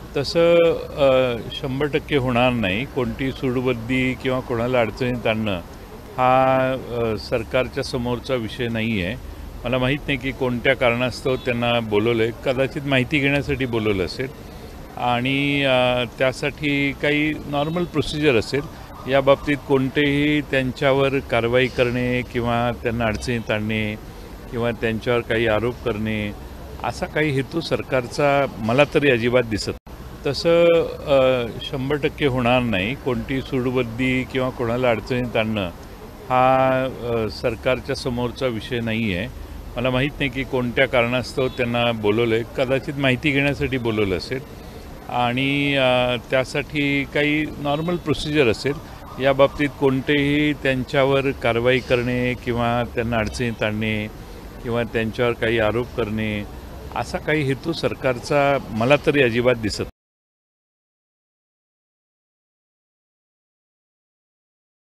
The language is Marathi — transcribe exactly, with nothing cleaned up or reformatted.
तसं अ, शंभर टक्के होणार नाही. कोणती सूडबुद्धी किंवा कोणाला अडचणीत आणणं हा अ, सरकारच्या समोरचा विषय नाही आहे. मला माहीत नाही की कोणत्या कारणास्तव त्यांना बोलवलं आहे. कदाचित माहिती घेण्यासाठी बोलवलं असेल आणि अ, त्यासाठी काही नॉर्मल प्रोसिजर असेल. याबाबतीत कोणतेही त्यांच्यावर कारवाई करणे किंवा त्यांना अडचणीत आणणे किंवा त्यांच्यावर काही आरोप करणे असा काही हेतू सरकारचा मला तरी अजिबात दिसत नाही. तसं अ, शंभर टक्के होणार नाही. कोणती सूडबुद्धी किंवा कोणाला अडचणीत आणणं हा अ, सरकारच्या समोरचा विषय नाही आहे. मला माहीत नाही की कोणत्या कारणास्तव त्यांना बोलवलं आहे. कदाचित माहिती घेण्यासाठी बोलवलं असेल आणि अ, त्यासाठी काही नॉर्मल प्रोसिजर असेल. याबाबतीत कोणतेही त्यांच्यावर कारवाई करणे किंवा त्यांना अडचणीत आणणे किंवा त्यांच्यावर काही आरोप करणे असा काही हेतू सरकारचा मला तरी अजिबात दिसत नाही.